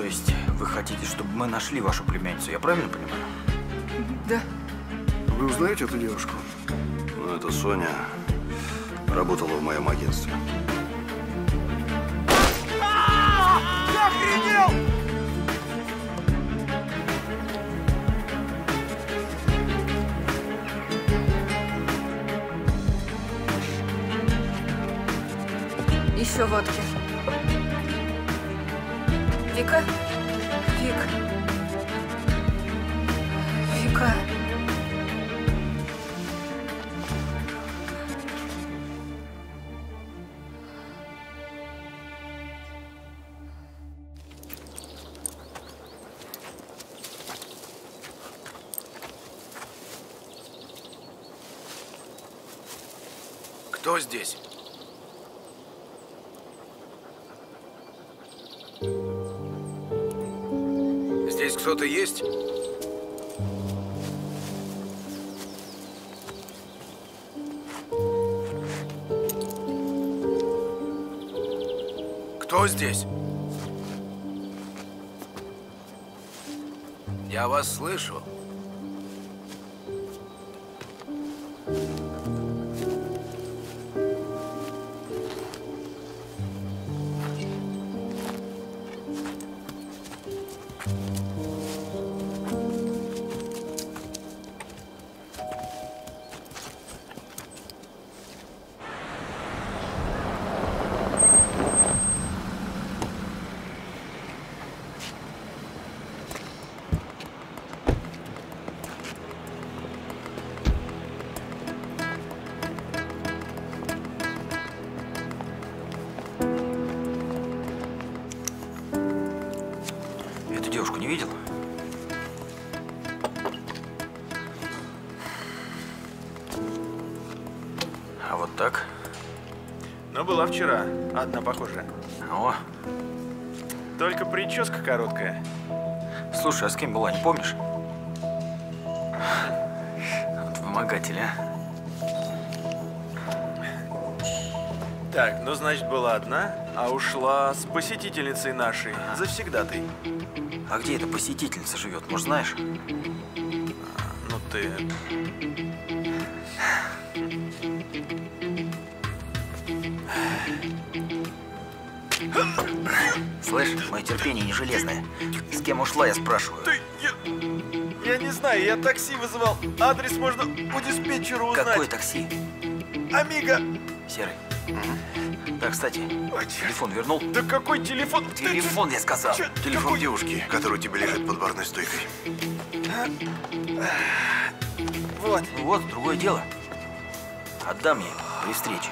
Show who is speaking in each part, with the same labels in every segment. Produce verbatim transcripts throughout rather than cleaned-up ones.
Speaker 1: есть вы хотите, чтобы мы нашли вашу племянницу, я правильно понимаю?
Speaker 2: Да.
Speaker 3: Вы узнаете эту девушку?
Speaker 4: Ну, это Соня. Работала в моем агентстве.
Speaker 5: Я охренел!
Speaker 2: Еще водки. Вика? Вик. Вика.
Speaker 6: Кто здесь? Здесь кто-то есть? Кто здесь? Я вас слышу.
Speaker 1: Девушку не видел? А вот так?
Speaker 5: Ну, была вчера. Одна похожая.
Speaker 1: О.
Speaker 5: Только прическа короткая.
Speaker 1: Слушай, а с кем была, не помнишь? Вот вымогатель, а?
Speaker 5: Так, ну, значит, была одна, а ушла с посетительницей нашей, завсегдатой.
Speaker 1: А где эта посетительница живет, может, знаешь?
Speaker 5: Ну ты...
Speaker 1: Слышь, мое терпение не железное. С кем ушла, я спрашиваю?
Speaker 5: Ты, я, я не знаю, я такси вызывал. Адрес можно у диспетчера узнать.
Speaker 1: Какое такси?
Speaker 5: Амиго.
Speaker 1: Серый. Так, кстати, Ой, телефон вернул?
Speaker 5: Да какой телефон?
Speaker 1: Телефон,
Speaker 5: ты,
Speaker 1: я сказал.
Speaker 5: Чё,
Speaker 4: телефон
Speaker 5: какой?
Speaker 4: Девушки, который у тебя лежит под барной стойкой.
Speaker 5: Вот.
Speaker 1: Вот, другое дело. Отдам ей при встрече.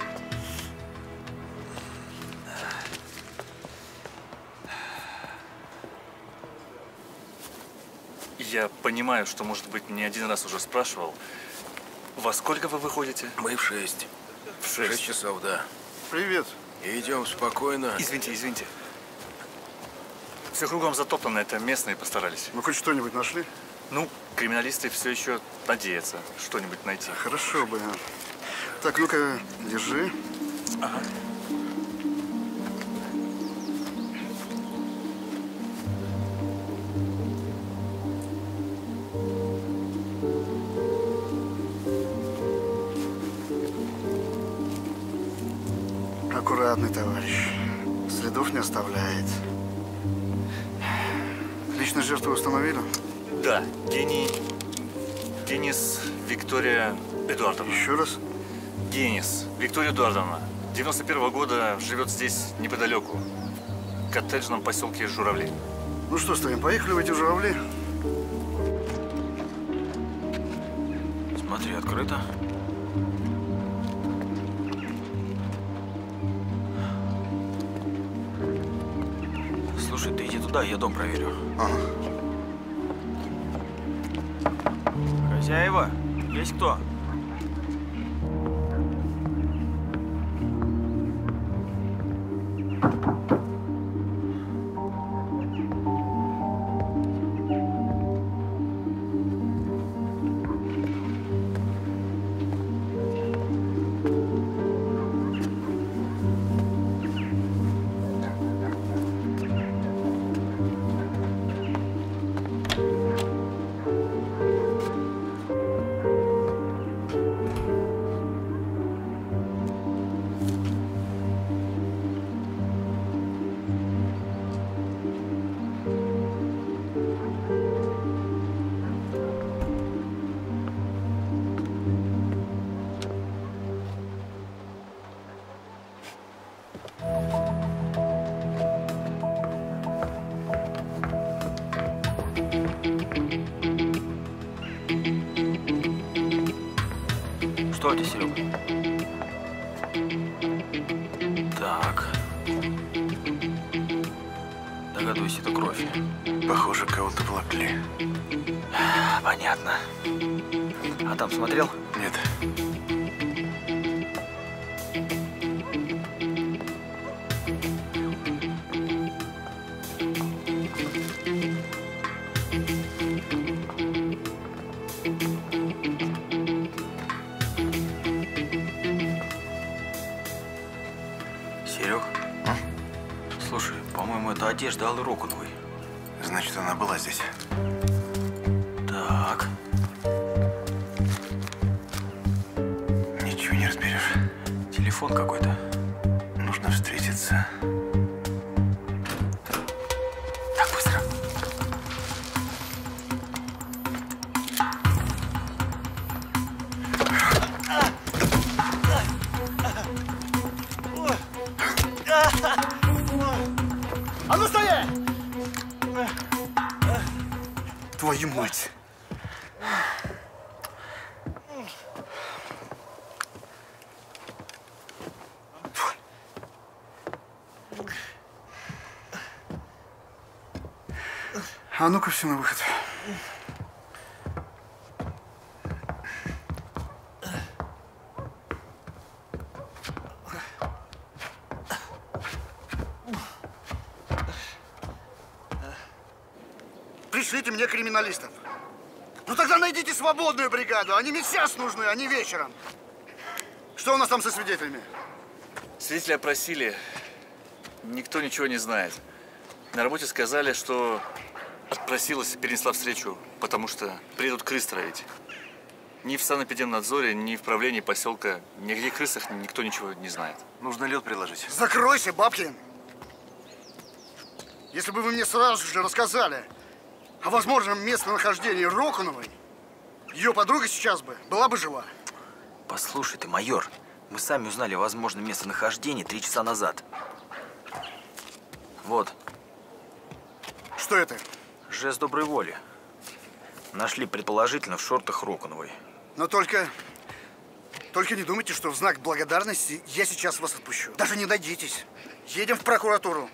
Speaker 7: Я понимаю, что, может быть, не один раз уже спрашивал. Во сколько вы выходите?
Speaker 6: Мы в шесть.
Speaker 7: В шесть.
Speaker 6: Шесть часов, да.
Speaker 3: Привет.
Speaker 6: И идем спокойно.
Speaker 7: Извините, извините. Все кругом затоплено, это местные постарались.
Speaker 3: Вы хоть что-нибудь нашли?
Speaker 7: Ну, криминалисты все еще надеются что-нибудь найти.
Speaker 3: Хорошо бы. Так, ну-ка, держи.
Speaker 7: Ага.
Speaker 3: Аккуратный товарищ. Следов не оставляет. Личность жертвы установили?
Speaker 7: Да, Гений... Денис Виктория Эдуардовна.
Speaker 3: Еще раз?
Speaker 7: Денис Виктория Эдуардовна. девяносто первого года, живет здесь неподалеку. В коттеджном поселке Журавли.
Speaker 3: Ну что, стоим, поехали в эти журавли?
Speaker 1: Смотри, открыто. Слушай, ты иди туда, я дом проверю.
Speaker 3: Ага.
Speaker 1: Хозяева, есть кто? Что это, Серега? Так. Догадываюсь, это кровь.
Speaker 5: Похоже, кого-то волокли.
Speaker 1: Понятно. А там смотрел?
Speaker 5: Нет.
Speaker 1: Серег?
Speaker 5: А?
Speaker 1: Слушай, по-моему, это одежда Аллы Рокуновой.
Speaker 5: Значит, она была здесь.
Speaker 1: Так.
Speaker 5: Ничего не разберешь.
Speaker 1: Телефон какой-то.
Speaker 5: Нужно встретиться.
Speaker 1: Так, быстро.
Speaker 3: А ну стоять! Твою мать! А ну-ка все на выход. Пришлите мне криминалистов. Ну тогда найдите свободную бригаду. Они мне сейчас нужны, а не вечером. Что у нас там со свидетелями?
Speaker 7: Свидетеля опросили. Никто ничего не знает. На работе сказали, что отпросилась и перенесла встречу, потому что приедут крыс травить. Ни в санэпидемнадзоре, ни в правлении поселка, нигде о крысах никто ничего не знает.
Speaker 5: Нужно лед приложить.
Speaker 3: Закройся, Бабкин! Если бы вы мне сразу же рассказали о возможном местонахождении Рокуновой, ее подруга сейчас бы была бы жива.
Speaker 1: Послушай ты, майор, мы сами узнали о возможном местонахождении три часа назад. Вот,
Speaker 3: Что это?
Speaker 1: жест доброй воли. Нашли предположительно в шортах Рокуновой.
Speaker 3: Но только... Только не думайте, что в знак благодарности я сейчас вас отпущу. Даже не надейтесь. Едем в прокуратуру.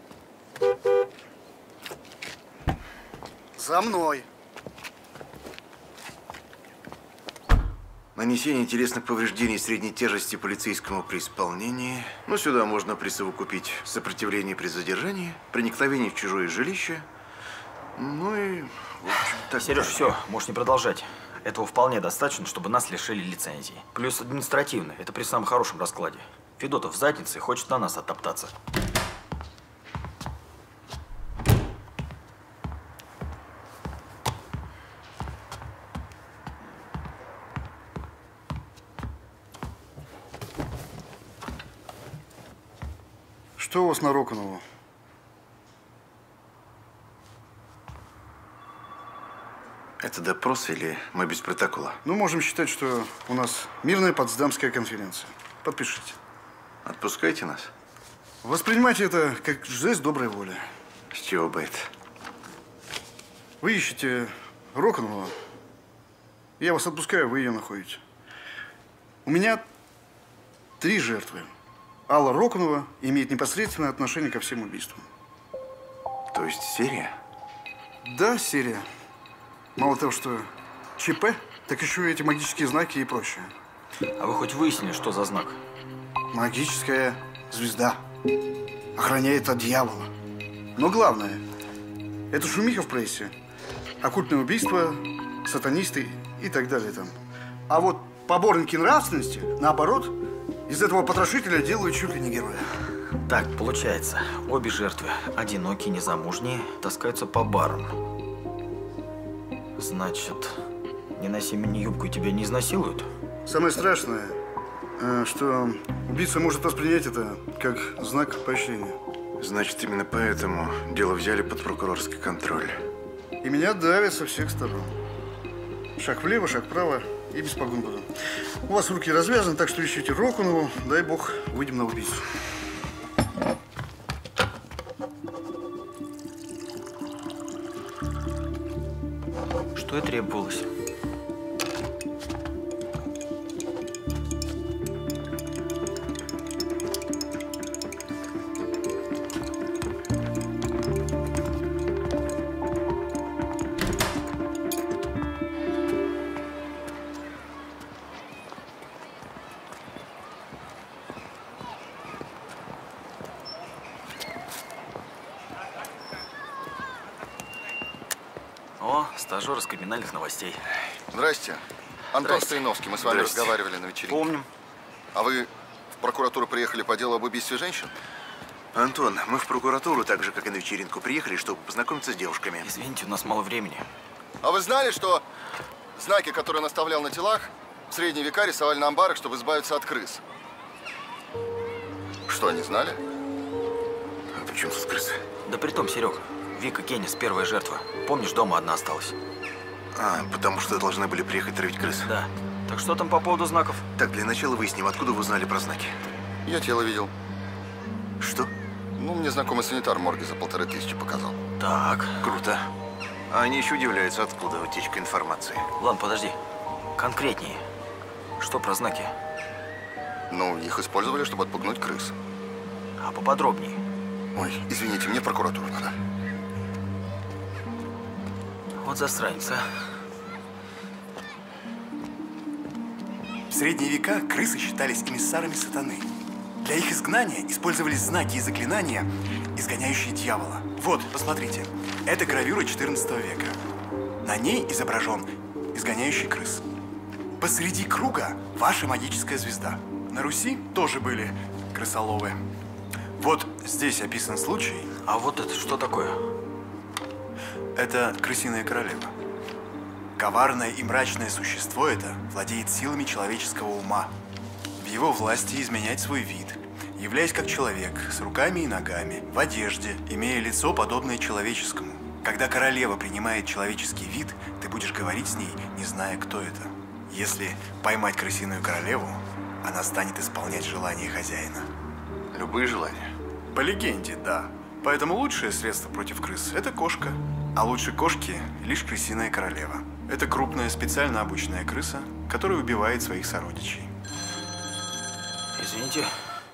Speaker 3: За мной.
Speaker 4: Нанесение телесных повреждений средней тяжести полицейскому при исполнении. Ну, сюда можно присовокупить сопротивление при задержании, проникновение в чужое жилище. Ну и, в общем, так
Speaker 1: Сереж,
Speaker 4: далее.
Speaker 1: все, можешь не продолжать. Этого вполне достаточно, чтобы нас лишили лицензии. Плюс административно, это при самом хорошем раскладе. Федотов в заднице хочет на нас оттоптаться.
Speaker 3: Что у вас на Рокунову?
Speaker 4: Это допрос или мы без протокола?
Speaker 3: Ну, можем считать, что у нас мирная потсдамская конференция. Подпишите.
Speaker 4: Отпускайте нас?
Speaker 3: Воспринимайте это как жест доброй воли.
Speaker 4: С чего бы это?
Speaker 3: Вы ищете Рокунову. Я вас отпускаю, вы ее находите. У меня три жертвы. Алла Рокунова имеет непосредственное отношение ко всем убийствам.
Speaker 4: То есть серия?
Speaker 3: Да, серия. Мало того, что ЧП, так еще и эти магические знаки и прочее.
Speaker 1: А вы хоть выяснили, что за знак?
Speaker 3: Магическая звезда. Охраняет от дьявола. Но главное, это шумиха в прессе. Оккультное убийство, сатанисты и так далее там. А вот поборники нравственности, наоборот, из этого потрошителя делают чуть ли не героя.
Speaker 1: Так, получается, обе жертвы, одинокие, незамужние, таскаются по барам. Значит, не носи мини-юбку, и тебя не изнасилуют?
Speaker 3: Самое страшное, э, что убийца может воспринять это как знак поощрения.
Speaker 4: Значит, именно поэтому дело взяли под прокурорский контроль.
Speaker 3: И меня давят со всех сторон. Шаг влево, шаг вправо и без погон буду. У вас руки развязаны, так что ищите Рокунову. Дай бог, выйдем на убийцу.
Speaker 1: Что и требовалось. Стажер из криминальных новостей.
Speaker 8: Здрасте. Антон
Speaker 1: Здрасте.
Speaker 8: Стояновский. Мы с вами
Speaker 1: Здрасте.
Speaker 8: разговаривали на вечеринке.
Speaker 1: Помним.
Speaker 8: А вы в прокуратуру приехали по делу об убийстве женщин?
Speaker 4: Антон, мы в прокуратуру, так же, как и на вечеринку, приехали, чтобы познакомиться с девушками.
Speaker 1: Извините, у нас мало времени.
Speaker 8: А вы знали, что знаки, которые он оставлял на телах, в средние века рисовали на амбарах, чтобы избавиться от крыс? Что, не знали?
Speaker 4: А при чем тут крысы?
Speaker 1: Да при том, Серега, Вика Кеннис, первая жертва. Помнишь, дома одна осталась?
Speaker 4: А, потому что должны были приехать травить крыс.
Speaker 1: Да. Так что там по поводу знаков?
Speaker 4: Так, для начала выясним, откуда вы узнали про знаки.
Speaker 8: Я тело видел.
Speaker 4: Что?
Speaker 8: Ну, мне знакомый санитар в морге за полторы тысячи показал.
Speaker 1: Так.
Speaker 4: Круто. А они еще удивляются, откуда утечка информации.
Speaker 1: Ладно, подожди. Конкретнее. Что про знаки?
Speaker 8: Ну, их использовали, чтобы отпугнуть крыс.
Speaker 1: А поподробнее?
Speaker 8: Ой, извините, мне в прокуратуру надо.
Speaker 1: Вот засранец, а.
Speaker 9: В средние века крысы считались эмиссарами сатаны. Для их изгнания использовались знаки и заклинания, изгоняющие дьявола. Вот, посмотрите. Это гравюра четырнадцатого века. На ней изображен изгоняющий крыс. Посреди круга ваша магическая звезда. На Руси тоже были крысоловы. Вот здесь описан случай.
Speaker 1: А вот это что такое?
Speaker 9: Это крысиная королева. Коварное и мрачное существо это владеет силами человеческого ума. В его власти изменять свой вид, являясь как человек, с руками и ногами, в одежде, имея лицо, подобное человеческому. Когда королева принимает человеческий вид, ты будешь говорить с ней, не зная, кто это. Если поймать крысиную королеву, она станет исполнять желания хозяина.
Speaker 4: Любые желания?
Speaker 9: По легенде, да. Поэтому лучшее средство против крыс – это кошка. А лучше кошки – лишь крысиная королева. Это крупная, специально обученная крыса, которая убивает своих сородичей.
Speaker 1: Извините.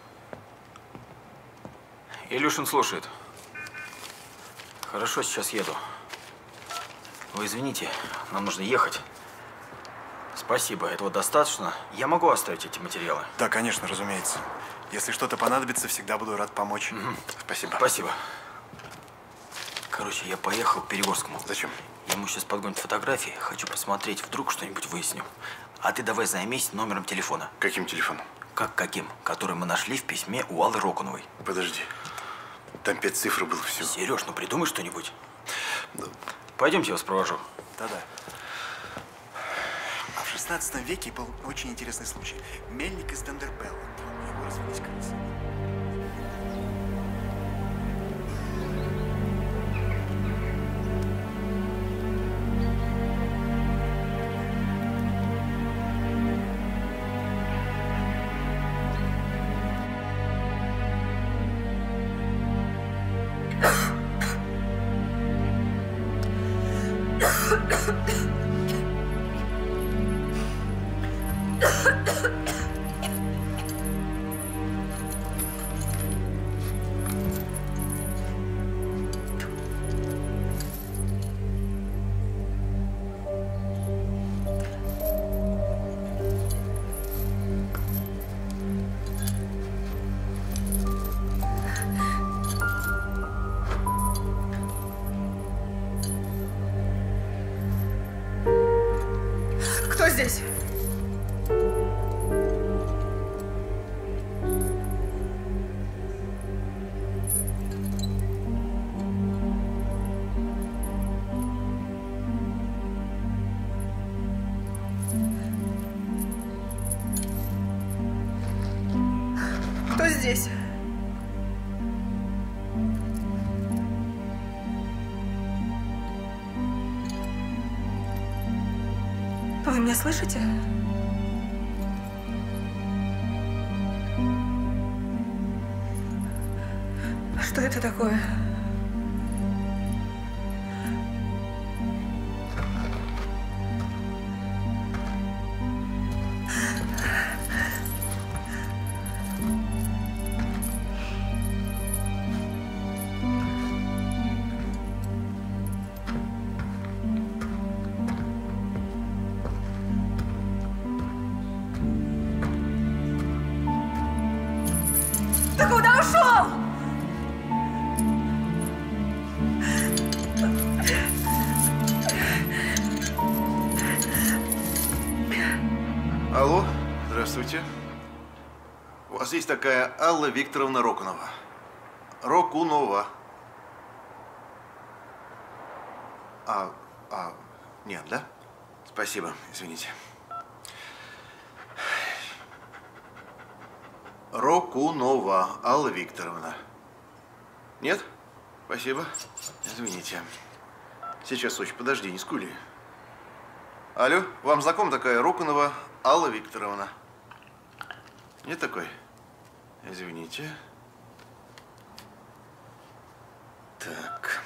Speaker 1: Илюшин слушает. Хорошо, сейчас еду. Вы извините, нам нужно ехать. Спасибо, этого достаточно. Я могу оставить эти материалы?
Speaker 9: Да, конечно, разумеется. Если что-то понадобится, всегда буду рад помочь.
Speaker 1: Угу.
Speaker 4: Спасибо.
Speaker 1: Спасибо. Короче, я поехал к Перегорскому.
Speaker 4: Зачем?
Speaker 1: Ему сейчас подгонят фотографии. Хочу посмотреть, вдруг что-нибудь выясню. А ты давай займись номером телефона.
Speaker 4: Каким телефоном?
Speaker 1: Как каким? Который мы нашли в письме у Аллы Рокуновой.
Speaker 4: Подожди. Там пять цифр было всего.
Speaker 1: Сереж, ну придумай что-нибудь.
Speaker 4: Да.
Speaker 1: Пойдемте, я вас провожу.
Speaker 9: Да-да. А в шестнадцатом веке был очень интересный случай. Мельник из Дендербелла. Его развелись крысы.
Speaker 2: Кто здесь? Кто здесь? Вы меня слышите? Что это такое? Ты куда ушел?
Speaker 4: извините. У вас есть такая Алла Викторовна Рокунова. Рокунова. А, а, нет, да? Спасибо, извините. Рокунова Алла Викторовна. Нет? Спасибо. Извините. Сейчас, Сочи, подожди, не скули. Алло, вам знакома такая Рокунова Алла Викторовна? Нет такой? Извините. Так.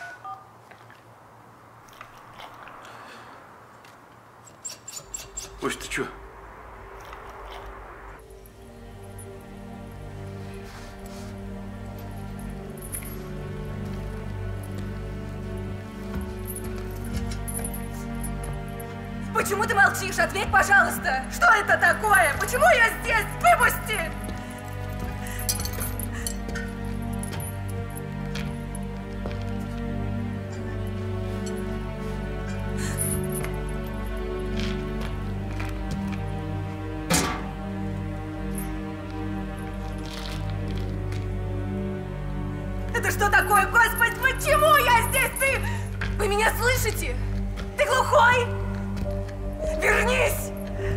Speaker 4: Ой, ты чё?
Speaker 2: Почему ты молчишь? Ответь, пожалуйста! Что это такое? Почему я здесь? Выпусти! Это что такое? Господи, почему я здесь? Ты... Вы меня слышите? Ты глухой? Вернись!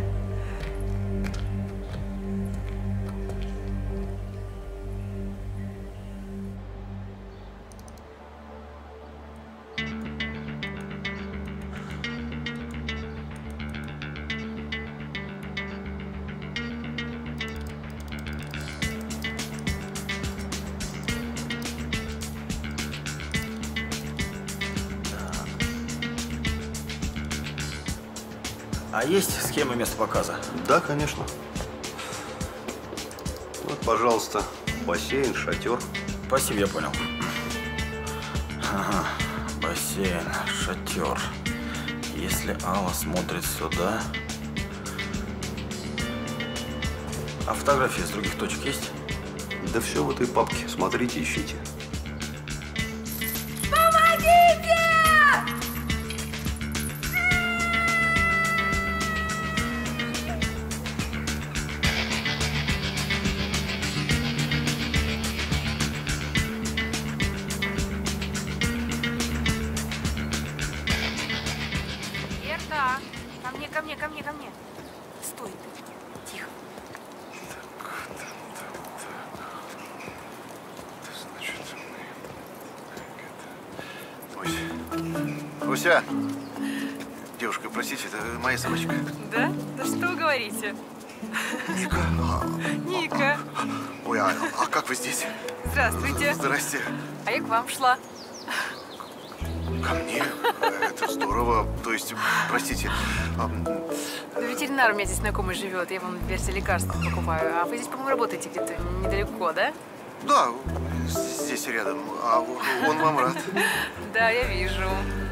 Speaker 1: А есть схема места показа?
Speaker 10: Да, конечно. Вот, пожалуйста, бассейн, шатер.
Speaker 1: Спасибо, я понял. Ага, бассейн, шатер. Если Алла смотрит сюда... А фотографии с других точек есть?
Speaker 10: Да все в этой папке. Смотрите, ищите.
Speaker 2: Помогите!
Speaker 11: Верта, ко мне, ко мне, ко мне, ко мне. Стой, тихо.
Speaker 4: Уся! Девушка, простите, это моя собачка.
Speaker 11: Да? Да что вы говорите?
Speaker 4: Ника.
Speaker 11: Ника.
Speaker 4: Ой, а, а как вы здесь?
Speaker 11: Здравствуйте.
Speaker 4: Здрасте.
Speaker 11: А я к вам шла.
Speaker 4: Ко мне? Это здорово. То есть, простите. а,
Speaker 11: Да ветеринар у меня здесь знакомый живет. Я вам версии лекарств покупаю. А вы здесь, по-моему, работаете где-то недалеко, да?
Speaker 4: Да, здесь рядом. А он вам рад.
Speaker 11: Да, я вижу.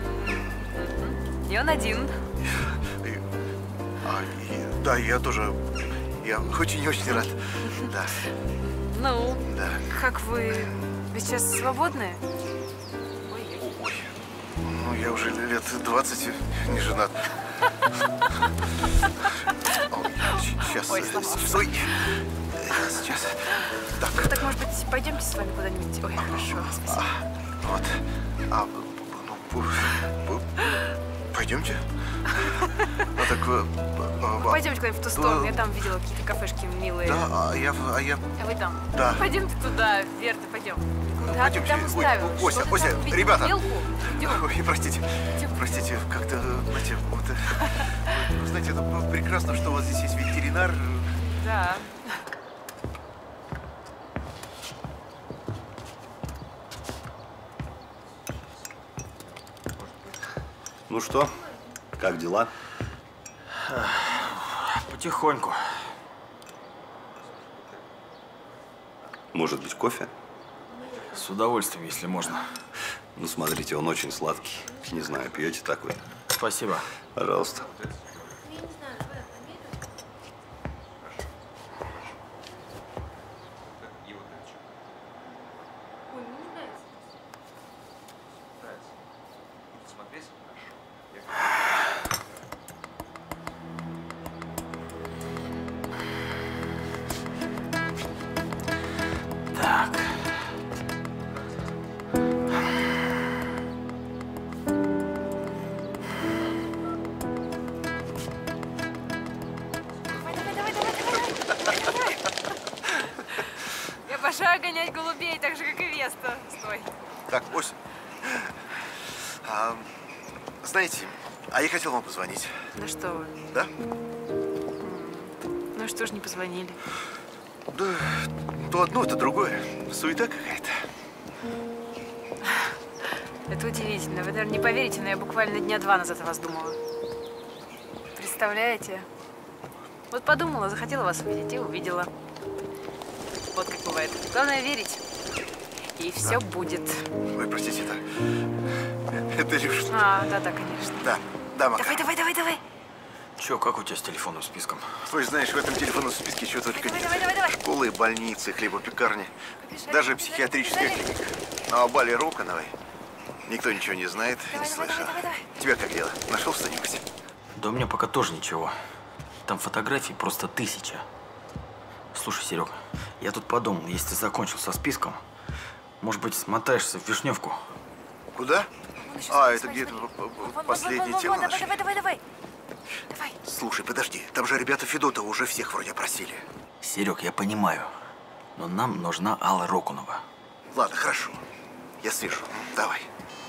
Speaker 11: И он один.
Speaker 4: И- а, и- да, я тоже. Я очень-очень рад. Да,
Speaker 11: Ну,
Speaker 4: да.
Speaker 11: как вы... Вы сейчас свободны?
Speaker 4: Ой, ну я уже лет двадцать не женат. Ой, сейчас.
Speaker 11: Ой, сломался.
Speaker 4: Стой. Сейчас. Так.
Speaker 11: Ну, так, может быть, пойдемте с вами куда-нибудь? Ой, хорошо, спасибо.
Speaker 4: Вот. А, ну, пу- пойдемте. А так... э, а, а,
Speaker 11: Пойдемте куда-нибудь в ту сторону. Я там видела какие-то кафешки милые.
Speaker 4: Да, а я... А я...
Speaker 11: А вы там?
Speaker 4: Да.
Speaker 11: Пойдемте туда, Верта, пойдем. Да, ты
Speaker 4: Пойдемте.
Speaker 11: там
Speaker 4: Ой,
Speaker 11: уставил.
Speaker 4: Ося,
Speaker 11: Что ты
Speaker 4: Ося,
Speaker 11: там увидел?
Speaker 4: ребята.
Speaker 11: Белку? Идем.
Speaker 4: Ой, простите. Простите, как-то, знаете, вот... э, вы знаете, это прекрасно, что у вас здесь есть ветеринар.
Speaker 11: Да.
Speaker 10: Ну что, как дела?
Speaker 1: Потихоньку.
Speaker 10: Может быть, кофе?
Speaker 1: С удовольствием, если можно.
Speaker 10: Ну, смотрите, он очень сладкий. Не знаю, пьете такой?
Speaker 1: Спасибо.
Speaker 10: Пожалуйста.
Speaker 11: место. Стой.
Speaker 4: Так, Ось. А, знаете, а я хотел вам позвонить.
Speaker 11: Да что вы.
Speaker 4: Да?
Speaker 11: Ну что ж не позвонили?
Speaker 4: Да, то одно, то другое. Суета какая-то.
Speaker 11: Это удивительно. Вы, наверное, не поверите, но я буквально дня два назад о вас думала. Представляете? Вот подумала, захотела вас увидеть и увидела. Вот как бывает. Главное верить. И все
Speaker 4: да.
Speaker 11: будет.
Speaker 4: Ой, простите, это... Это лишь...
Speaker 11: А, да-да, конечно.
Speaker 4: Да, да, Макар.
Speaker 11: Давай, давай, давай, давай.
Speaker 1: Че, как у тебя с телефонным списком?
Speaker 4: Ой, знаешь, в этом телефонном списке чего только
Speaker 11: давай,
Speaker 4: нет.
Speaker 11: давай, давай, давай.
Speaker 4: Школы, больницы, хлебопекарни. Даже психиатрическая клиника. А о бале Роконовой никто ничего не знает и не слышал.
Speaker 11: Давай, давай, давай.
Speaker 4: Тебя как дело? Нашел что-нибудь?
Speaker 1: Да у меня пока тоже ничего. Там фотографий просто тысяча. Слушай, Серега, я тут подумал, если ты закончил со списком, может быть, смотаешься в Вишневку?
Speaker 4: Куда? А, это где-то последнее тело
Speaker 11: Давай,
Speaker 4: нашли.
Speaker 11: давай, давай, давай. Давай.
Speaker 4: Слушай, подожди, там же ребята Федотова уже всех вроде опросили.
Speaker 1: Серег, я понимаю, но нам нужна Алла Рокунова.
Speaker 4: Ладно, хорошо. Я слышу. Давай.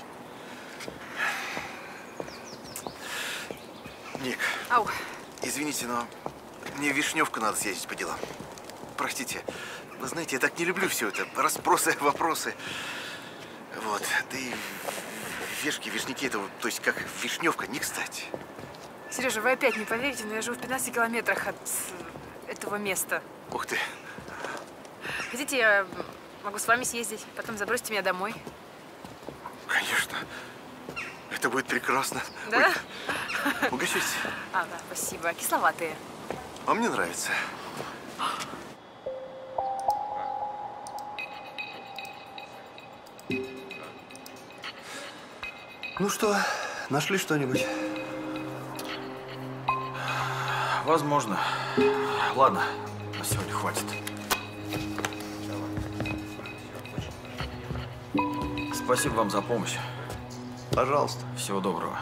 Speaker 4: Ник,
Speaker 11: Ау.
Speaker 4: извините, но мне в Вишневку надо съездить по делам. Простите, вы знаете, я так не люблю все это. Расспросы, вопросы. Вот, да и вешки, вишняки, это, вот, то есть как Вишневка, не кстати.
Speaker 11: Сережа, вы опять не поверите, но я живу в пятнадцати километрах от этого места.
Speaker 4: Ух ты.
Speaker 11: Хотите, я могу с вами съездить, потом забросите меня домой?
Speaker 4: Конечно. Это будет прекрасно.
Speaker 11: Да?
Speaker 4: Ой, угощайтесь.
Speaker 11: А, да, спасибо. Кисловатые.
Speaker 4: А мне нравится.
Speaker 10: Ну что, нашли что-нибудь?
Speaker 1: Возможно. Ладно, на сегодня хватит. Спасибо вам за помощь.
Speaker 10: Пожалуйста.
Speaker 1: Всего доброго.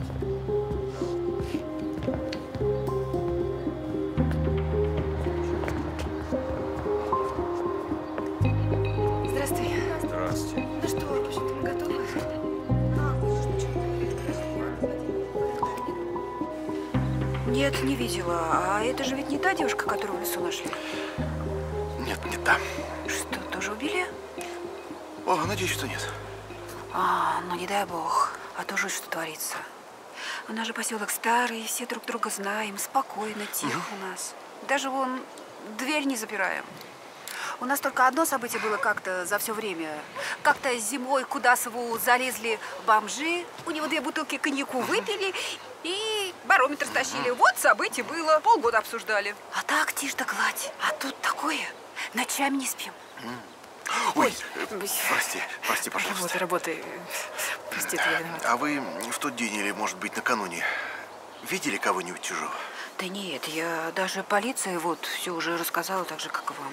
Speaker 11: Здравствуй.
Speaker 1: Здравствуйте.
Speaker 11: Ну что, в общем-то, мы готовы?
Speaker 2: Нет, не видела. А это же ведь не та девушка, которую в лесу нашли?
Speaker 4: Нет, не та.
Speaker 2: Что, тоже убили?
Speaker 4: О, надеюсь, что нет.
Speaker 2: А, ну не дай бог. А то жуть, что творится. У нас же поселок старый, все друг друга знаем, спокойно, тихо угу. у нас. Даже вон дверь не запираем. У нас только одно событие было как-то за все время. Как-то зимой к Кудасову залезли бомжи, у него две бутылки коньяку выпили и барометр стащили. Вот событие было, полгода обсуждали. А так, тишь да гладь. А тут такое, ночами не спим.
Speaker 4: Ой, Ой, прости, прости, пожалуйста.
Speaker 11: Работай, работай. Прости, это я виновата.
Speaker 4: А вы в тот день или, может быть, накануне видели кого-нибудь чужого?
Speaker 2: Да нет, я даже полиции вот все уже рассказала, так же, как и вам.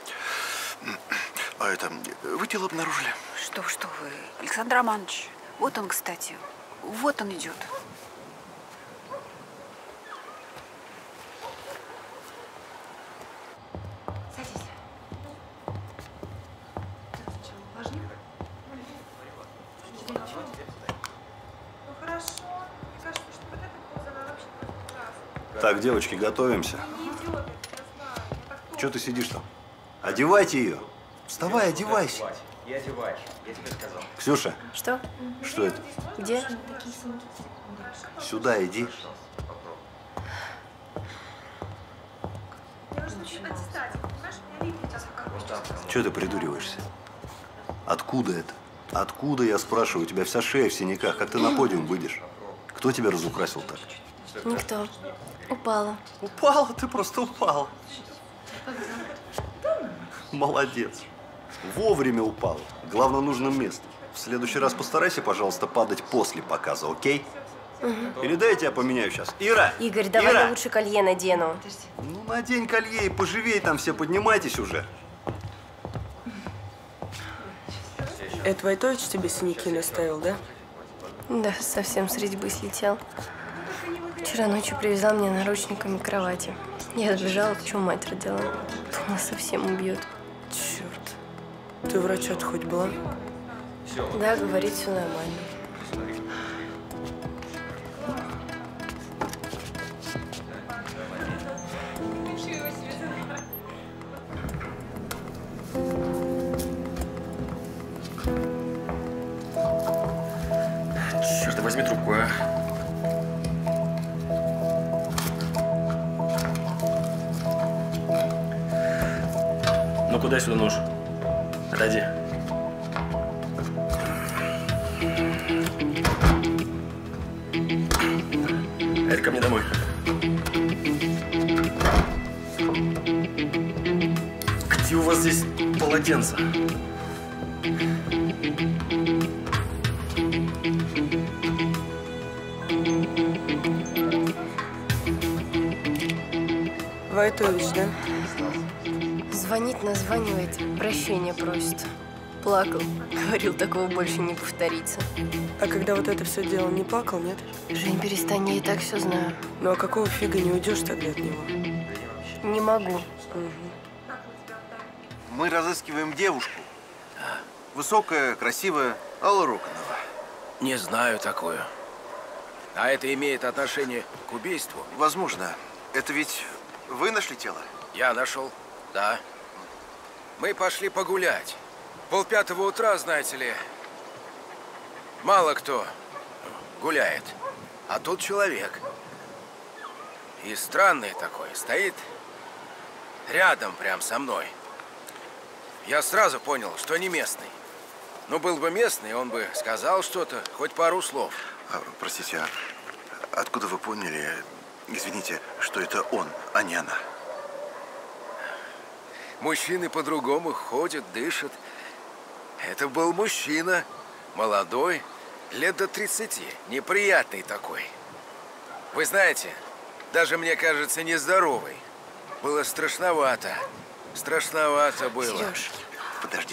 Speaker 4: А это, вы тело обнаружили?
Speaker 2: Что, что вы, Александр Романович, вот он, кстати, вот он идет. Садись.
Speaker 10: Так, девочки, готовимся. Чего ты сидишь там? Одевайте ее. Вставай, одевайся.
Speaker 1: И одеваешь, я тебе сказал.
Speaker 10: Ксюша.
Speaker 12: Что?
Speaker 10: Что это?
Speaker 12: Где?
Speaker 10: Сюда иди. Чего ты придуриваешься? Откуда это? Откуда, я спрашиваю? У тебя вся шея в синяках. Как ты на подиум выйдешь? Кто тебя разукрасил так?
Speaker 12: Никто. Упала.
Speaker 10: Упала? Ты просто упала. Молодец. Вовремя упала. Главное, нужным местом. В следующий раз постарайся, пожалуйста, падать после показа, окей?
Speaker 12: Угу.
Speaker 10: Или дай я тебя поменяю сейчас. Ира!
Speaker 12: Игорь, давай
Speaker 10: Ира!
Speaker 12: я лучше колье надену.
Speaker 10: Ну, надень колье и поживей там все, поднимайтесь уже.
Speaker 13: Это Войтович тебе синяки наставил, да?
Speaker 12: Да, совсем с резьбы слетел. Вчера ночью привязал меня наручниками к кровати. Я сбежала, чего мать родила. Думала, совсем убьет.
Speaker 13: Черт. Ты врача-то хоть была?
Speaker 12: Да, говорит, все нормально.
Speaker 1: Черт, да возьми трубку, а. Ну куда сюда нож? Отойди. Это ко мне домой. Где у вас здесь полотенце?
Speaker 13: Войтович, да?
Speaker 12: Звонит, названивает, прощения просит. Плакал. Говорил, такого больше не повторится.
Speaker 13: А когда вот это все дело, не плакал, нет?
Speaker 12: Жень, перестань, я и так все знаю.
Speaker 13: Ну а какого фига не уйдешь тогда от него?
Speaker 12: Не могу.
Speaker 13: Угу.
Speaker 4: Мы разыскиваем девушку. Высокая, красивая, Алла Роконова.
Speaker 6: Не знаю такую. А это имеет отношение к убийству?
Speaker 4: Возможно. Это ведь вы нашли тело?
Speaker 6: Я нашел, да. Мы пошли погулять. Полпятого утра, знаете ли, мало кто гуляет. А тут человек. И странный такой, стоит рядом прям со мной. Я сразу понял, что не местный. Ну, был бы местный, он бы сказал что-то, хоть пару слов.
Speaker 4: А, простите, а откуда вы поняли, извините, что это он, а не она?
Speaker 6: Мужчины по-другому ходят, дышат. Это был мужчина, молодой, лет до тридцати, неприятный такой. Вы знаете, даже, мне кажется, нездоровый. Было страшновато. Страшновато было.
Speaker 12: Сереж.
Speaker 4: Подожди.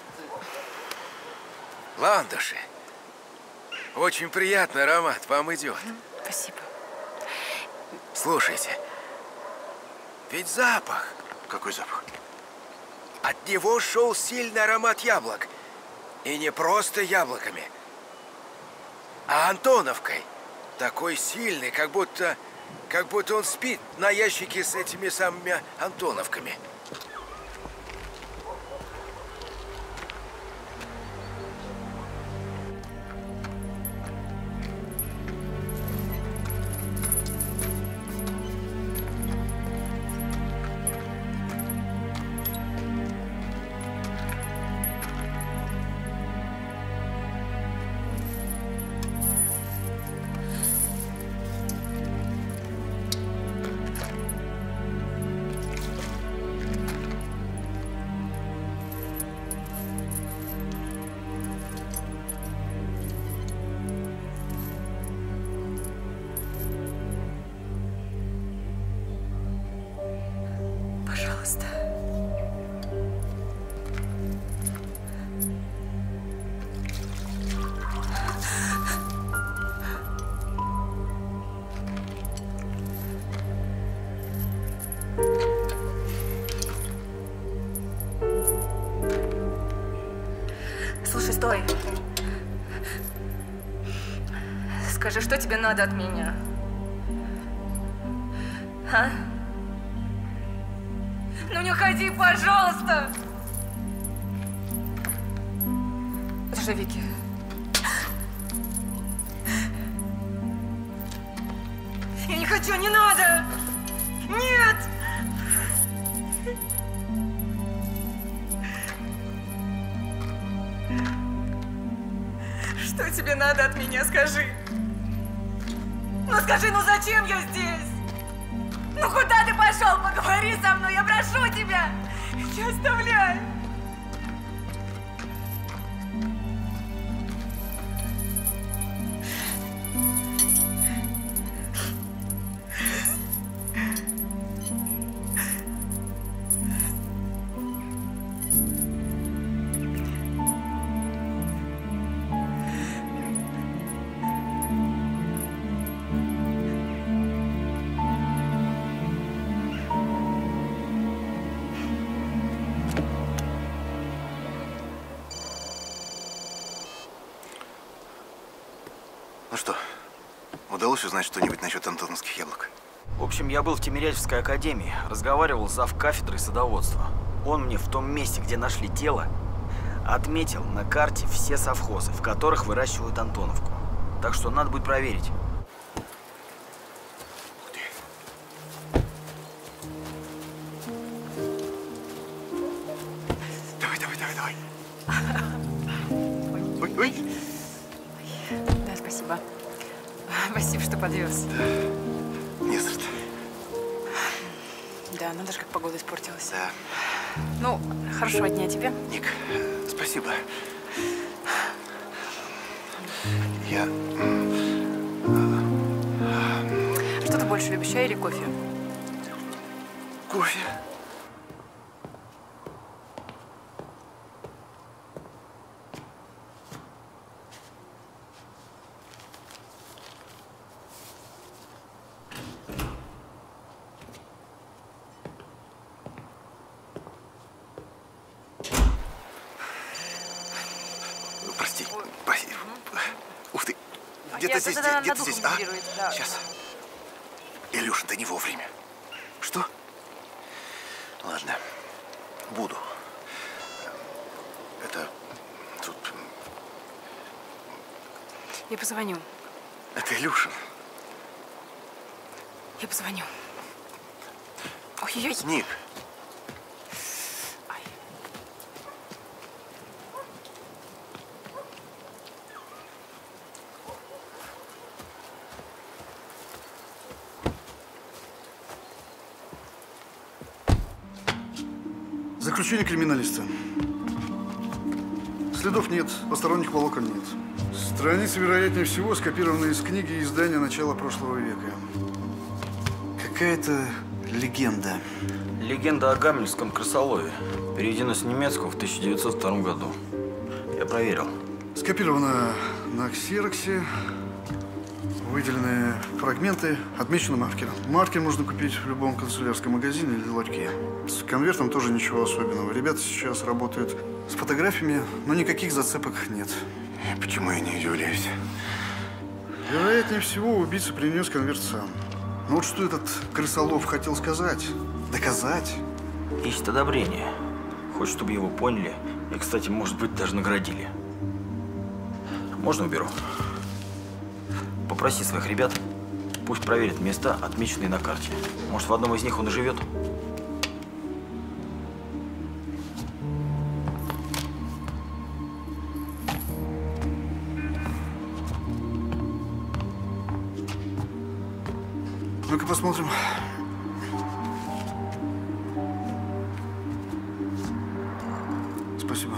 Speaker 6: Ландыши. Очень приятный аромат, вам идет.
Speaker 12: Спасибо.
Speaker 6: Слушайте, ведь запах.
Speaker 4: Какой запах?
Speaker 6: От него шел сильный аромат яблок. И не просто яблоками, а Антоновкой. Такой сильный, как будто, как будто он спит на ящике с этими самыми Антоновками.
Speaker 12: Пожалуйста.
Speaker 14: Слушай, стой. Скажи, что тебе надо от меня? А? Ну не уходи, пожалуйста! Это же Вики. Я не хочу, не надо! Нет! Что тебе надо от меня, скажи? Ну скажи, ну зачем я здесь? Ну куда ты пошел? Поговори со мной, я прошу тебя! Не оставляй!
Speaker 4: Ну что, удалось узнать что-нибудь насчет антоновских яблок?
Speaker 1: В общем, я был в Тимирязевской академии, разговаривал с завкафедрой садоводства. Он мне в том месте, где нашли тело, отметил на карте все совхозы, в которых выращивают антоновку. Так что надо будет проверить.
Speaker 4: Давай, давай, давай, давай. Ой, ой.
Speaker 11: Да, спасибо. Спасибо, что подвез.
Speaker 4: Не за что.
Speaker 11: Да, надо же, как погода испортилась.
Speaker 4: Да.
Speaker 11: Ну, хорошего дня тебе.
Speaker 4: Ник, спасибо. Я...
Speaker 11: Что ты больше любишь, чай или кофе?
Speaker 4: Кофе. Прости, прости. Ух ты. Где-то
Speaker 11: Я-
Speaker 4: здесь,
Speaker 11: да, да, да,
Speaker 4: где-то
Speaker 11: над
Speaker 4: здесь.
Speaker 11: ухом
Speaker 4: А?
Speaker 11: вибрирует, да.
Speaker 4: Сейчас. Илюша, ты не вовремя. Что? Ладно. Буду. Это... Тут...
Speaker 11: Я позвоню.
Speaker 4: Это Илюшин.
Speaker 11: Я позвоню. Ой-ой-ой.
Speaker 4: Ник.
Speaker 3: Заключение криминалиста. Следов нет, посторонних волокон нет. Страницы, вероятнее всего, скопированы из книги и издания начала прошлого века. Какая-то легенда.
Speaker 1: Легенда о гамельском крысолове. Переведена с немецкого в тысяча девятьсот втором году. Я проверил.
Speaker 3: Скопировано на ксероксе. Выделены фрагменты, отмечены маркером. Маркер можно купить в любом канцелярском магазине или ларьке. С конвертом тоже ничего особенного. Ребята сейчас работают с фотографиями, но никаких зацепок нет.
Speaker 4: Почему я не удивляюсь?
Speaker 3: Вероятнее всего, убийца принес конверт сам. Но вот что этот крысолов хотел сказать, доказать.
Speaker 1: Ищет одобрение. Хочет, чтобы его поняли. И, кстати, может быть, даже наградили. Можно уберу? Попроси своих ребят, пусть проверят места, отмеченные на карте. Может, в одном из них он и живет?
Speaker 3: Ну-ка посмотрим. Спасибо.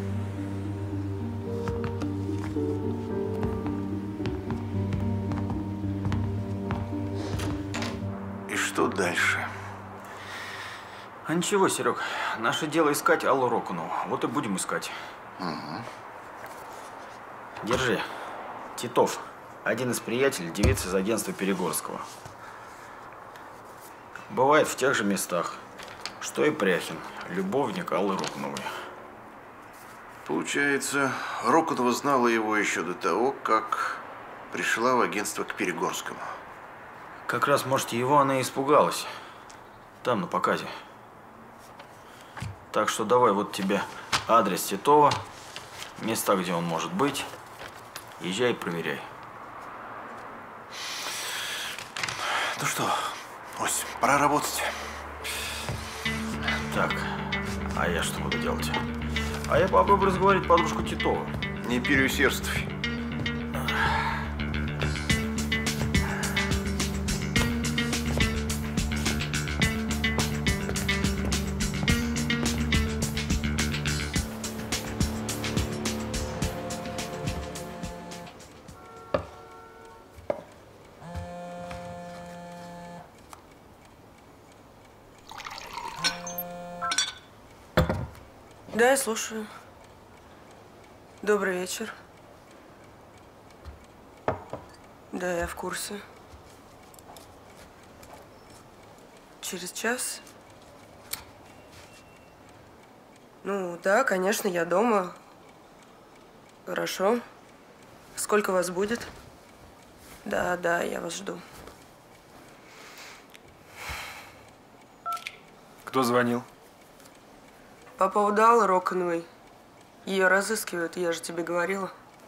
Speaker 4: И что дальше?
Speaker 1: А ничего, Серег, наше дело искать Аллу Роконову. Вот и будем искать.
Speaker 4: Угу.
Speaker 1: Держи. Титов. Один из приятелей девицы из агентства Перегорского. Бывает в тех же местах, что и Пряхин, любовник Аллы Роконовой.
Speaker 4: Получается, Рокотова знала его еще до того, как пришла в агентство к Перегорскому.
Speaker 1: Как раз, может, его она и испугалась. Там, на показе. Так что давай вот тебе адрес Титова, места, где он может быть. Езжай и проверяй.
Speaker 4: Ну что, Ось, пора работать.
Speaker 1: Так, а я что буду делать? А я попробую разговорить подружку Титова.
Speaker 4: Не переусердствуй.
Speaker 13: Да, я слушаю. Добрый вечер. Да, я в курсе. Через час? Ну, да, конечно, я дома. Хорошо. Сколько вас будет? Да, да, я вас жду.
Speaker 15: Кто звонил?
Speaker 13: По поводу Аллы Роконовой. Ее разыскивают, я же тебе говорила.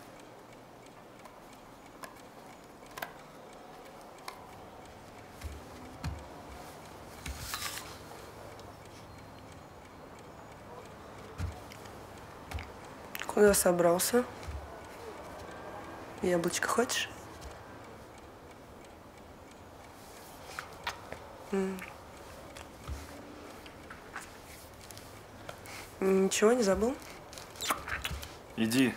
Speaker 13: Куда собрался? Яблочко хочешь? М. Ничего не забыл?
Speaker 15: Иди.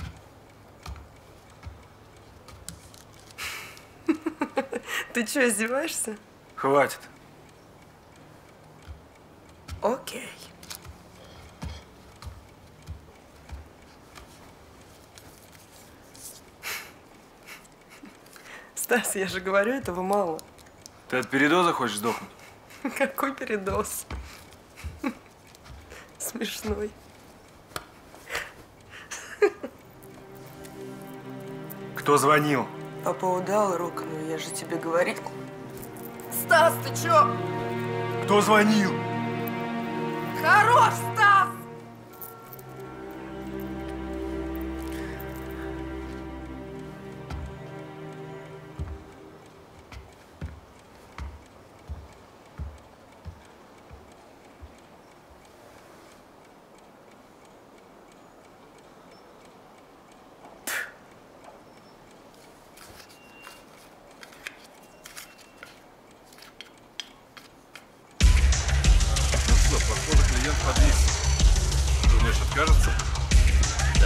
Speaker 13: Ты что, издеваешься?
Speaker 15: Хватит.
Speaker 13: Окей. Стас, я же говорю, этого мало.
Speaker 15: Ты от передоза хочешь сдохнуть?
Speaker 13: Какой передоз? Смешной.
Speaker 15: Кто звонил?
Speaker 13: По поводу Аллы Роконовой, я же тебе говорил. Стас, ты чё?
Speaker 15: Кто звонил?
Speaker 14: Хорош, Стас!
Speaker 16: Похоже, клиент подвис. Думаешь, откажется?
Speaker 5: Да.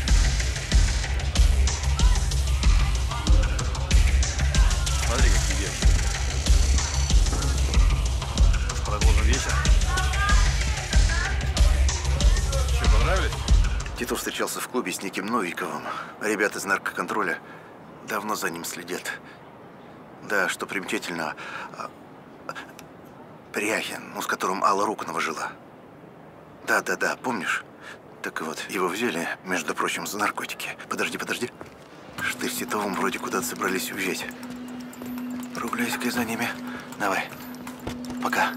Speaker 16: Смотри, какие девки. Может, продолжим вечер? Че, понравились?
Speaker 4: Титов встречался в клубе с неким Новиковым. Ребята из наркоконтроля давно за ним следят. Да, что примечательно, Пряхин, ну, с которым Алла Роконова жила. Да-да-да, помнишь? Так вот, его взяли, между прочим, за наркотики. Подожди, подожди. Штырь с Титовым вроде куда-то собрались уезжать. Прогуляйся-ка за ними. Давай. Пока.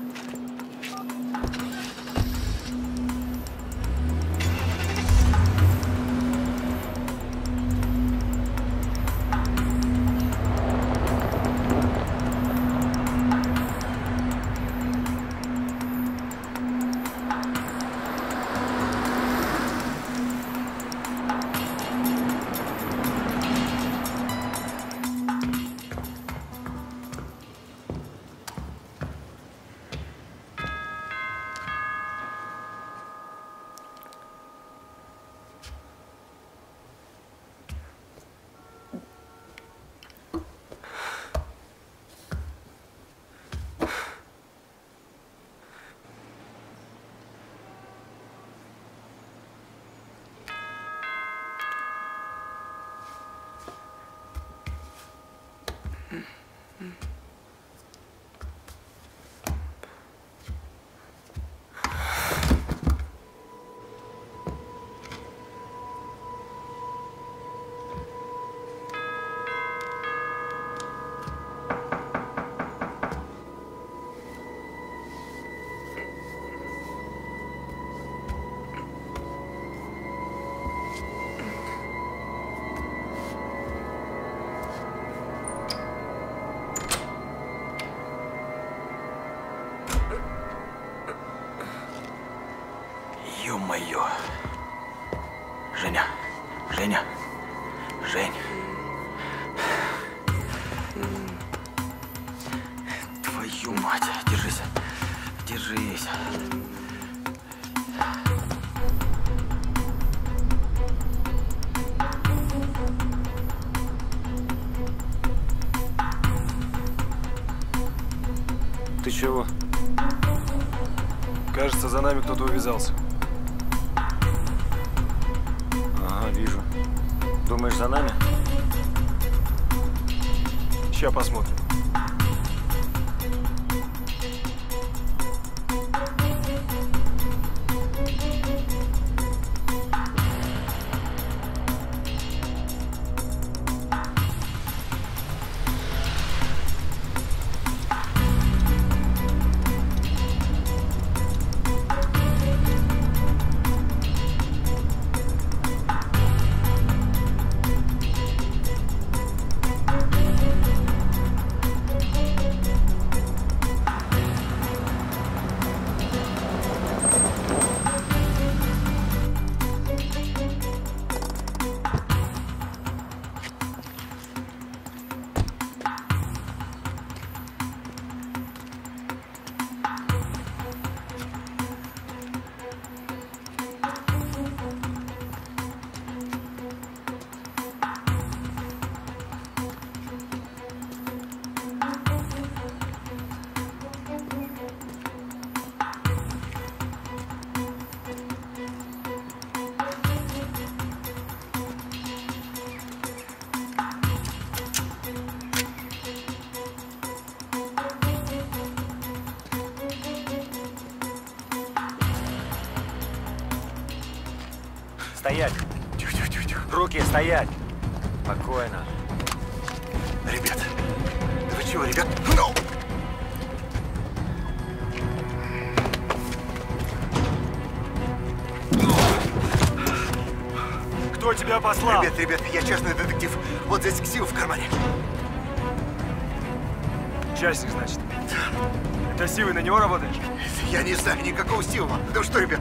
Speaker 1: Ё-моё. Женя, Женя, Жень. Твою мать, держись, держись.
Speaker 15: Ты чего? Кажется, за нами кто-то увязался.
Speaker 1: Ага, вижу. Думаешь, за нами?
Speaker 15: Сейчас посмотрим. стоять.
Speaker 4: Тихо, тихо, тихо, тихо.
Speaker 15: Руки стоять. Спокойно.
Speaker 4: Ребят, да вы чего, ребят? Ну!
Speaker 15: Кто тебя послал?
Speaker 4: Ребят, ребят, я частный детектив. Вот здесь ксива в кармане.
Speaker 15: Частник, значит? Ты Сивый, на него работаешь?
Speaker 4: Я не знаю никакого Сивова. Да что, ребят?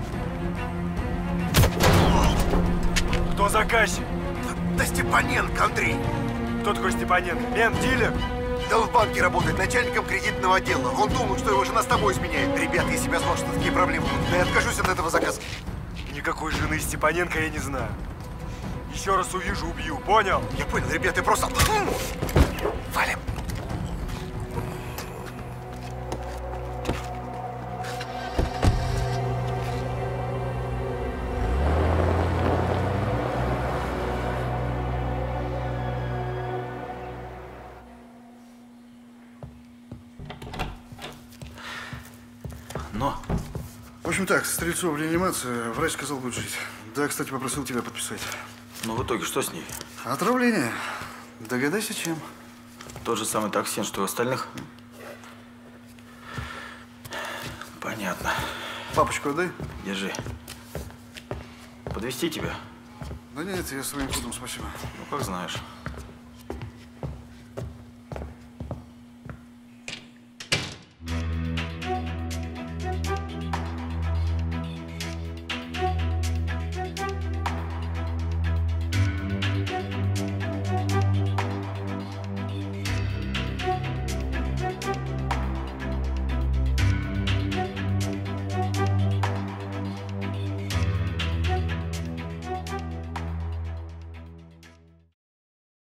Speaker 15: Кто заказчик?
Speaker 4: Да Степаненко Андрей.
Speaker 15: Кто такой Степаненко? Мент, дилер?
Speaker 4: Да он в банке работает, начальником кредитного отдела. Он думал, что его жена с тобой изменяет. Ребят, если я знал, что такие проблемы будут, да я откажусь от этого заказа.
Speaker 15: Никакой жены Степаненко я не знаю. Еще раз увижу, убью, понял?
Speaker 4: Я понял, ребята, просто... Валим.
Speaker 1: Но.
Speaker 3: В общем так, Стрельцов в реанимации, врач сказал, будет жить. Да, кстати, попросил тебя подписать.
Speaker 1: Ну, в итоге, что с ней?
Speaker 3: Отравление. Догадайся, чем.
Speaker 1: Тот же самый токсин, что и у остальных? Понятно.
Speaker 3: Папочку отдай.
Speaker 1: Держи. Подвезти тебя?
Speaker 3: Да нет, я своим ходом, спасибо.
Speaker 1: Ну, как знаешь.